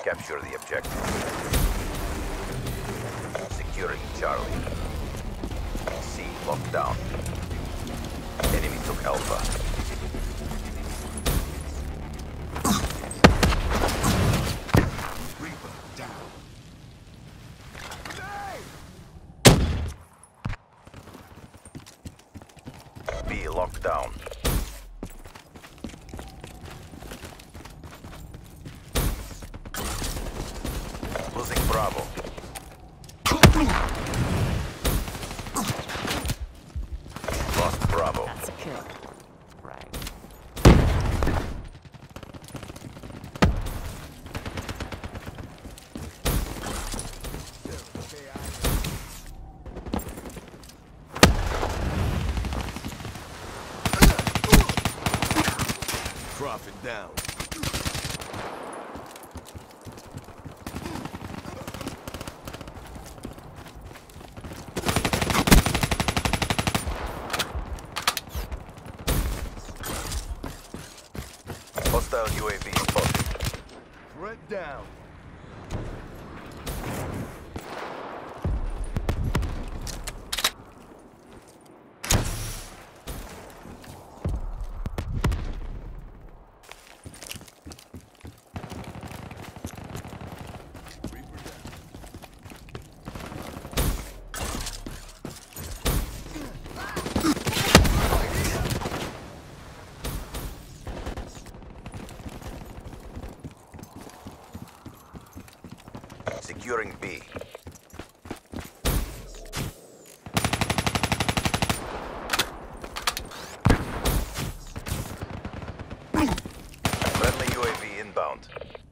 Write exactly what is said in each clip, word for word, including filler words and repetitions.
Capture the objective. Securing Charlie. C locked down. Enemy took Alpha. Reaper down. B locked down. Losing Bravo. Lost Bravo. That's a kill. Right. Profit down. Hostile U A V spotted. Threat down. Securing B. Friendly U A V inbound.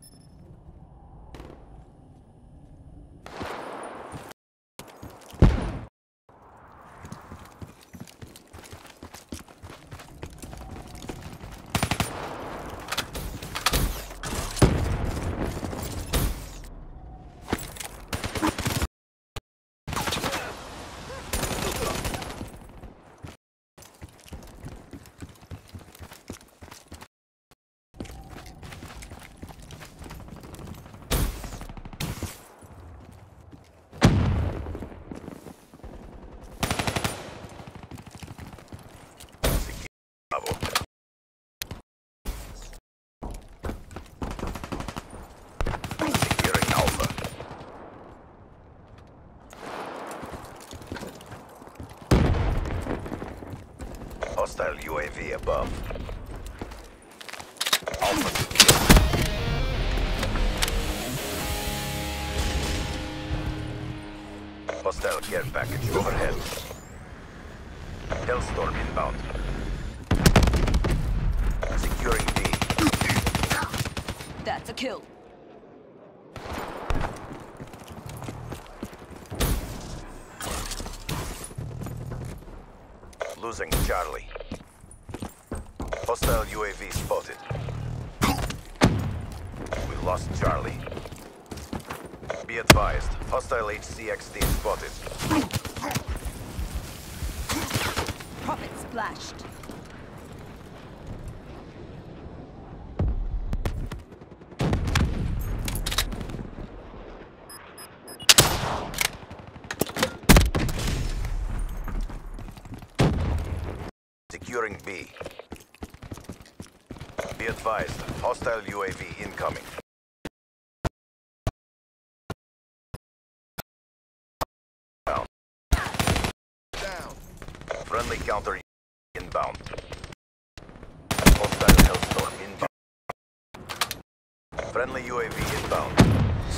Bravo. Securing Alpha. Hostile U A V above. Alpha secure. Hostile care package overhead. Hellstorm inbound. Securing B. That's a kill. Losing Charlie. Hostile U A V spotted. We lost Charlie. Be advised, hostile H C X D spotted. Profit splashed. Securing B. Be advised, hostile U A V incoming. Down. Down. Friendly counter inbound. Hostile Hellstorm inbound. Friendly U A V inbound.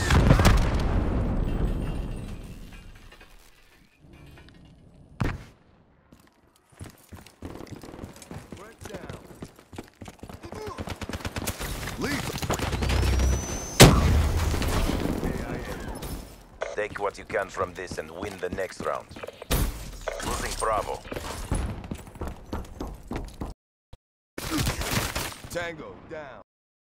Threat down. Leave. Take what you can from this and win the next round. Losing Bravo. Tango down.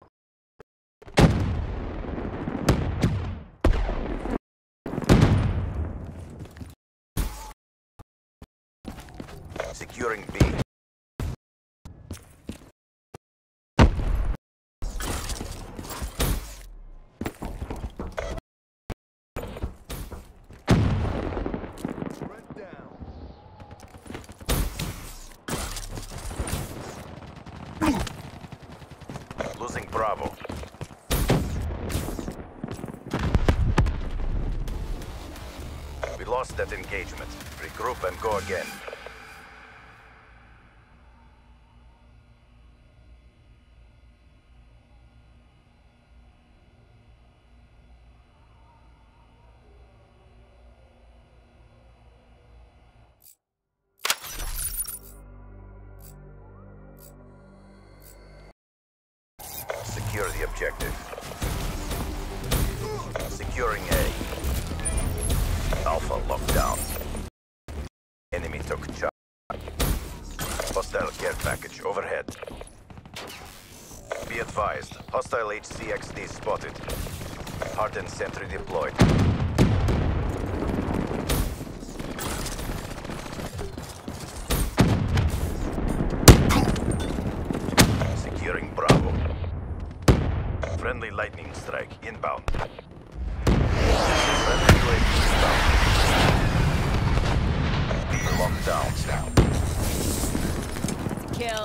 Securing B. Bravo. We lost that engagement. Regroup and go again. Secure the objective. Securing A. Alpha locked down. Enemy took charge. Hostile care package overhead. Be advised, hostile H C X D spotted. Hardened sentry deployed. Securing Bravo. Friendly lightning strike inbound. Friendly U A V inbound. B locked down. Kill.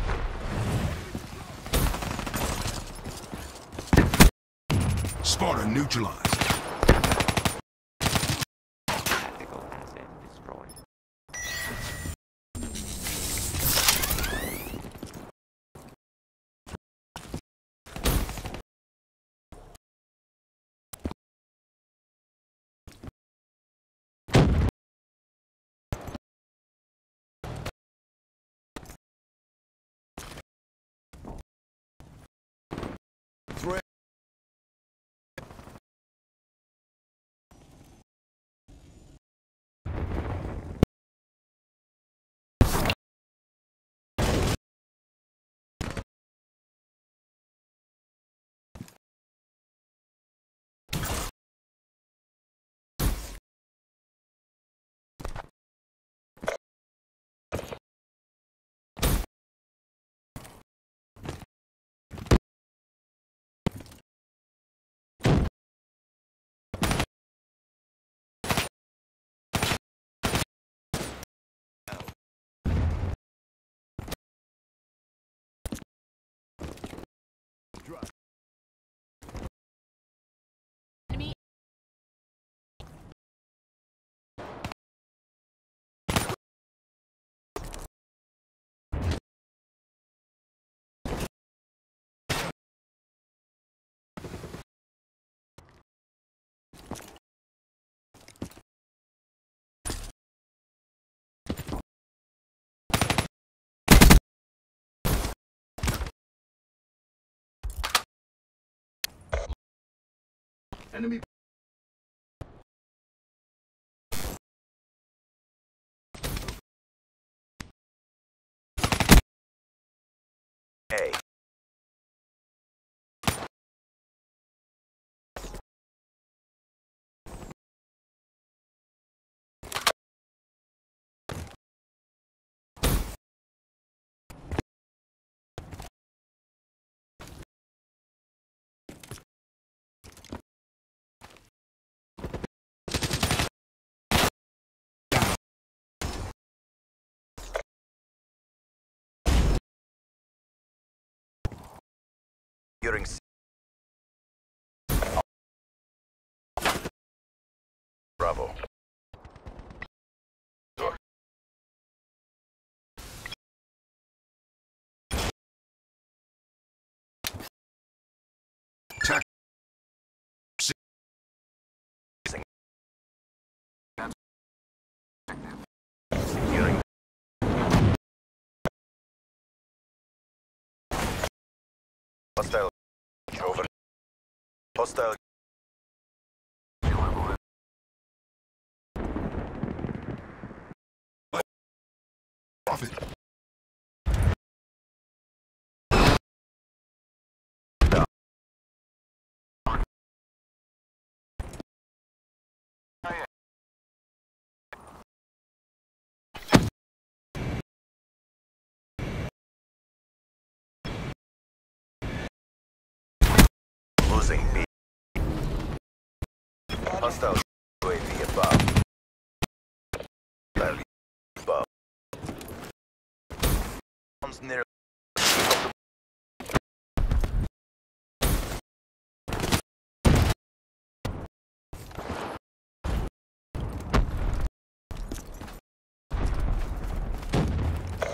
Sparta neutralized. Tactical asset destroyed. Enemy. Enemy. A. Securing C. Bravo. Tac- Securing. Hostile. Over. Hostile. Profit. Losing B. Hostile U A V above. Above. Near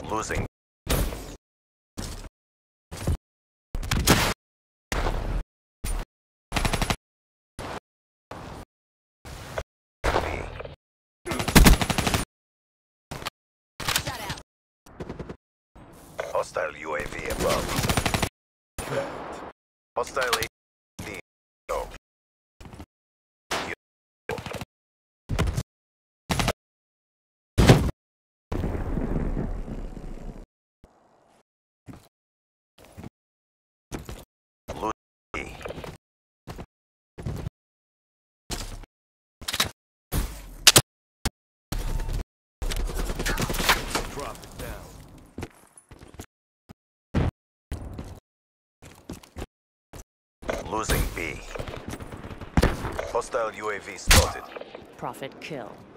Losing. Hostile U A V above. Hostile A V. Go. Losing. Drop it down. Losing B. Hostile U A V spotted. Profit kill.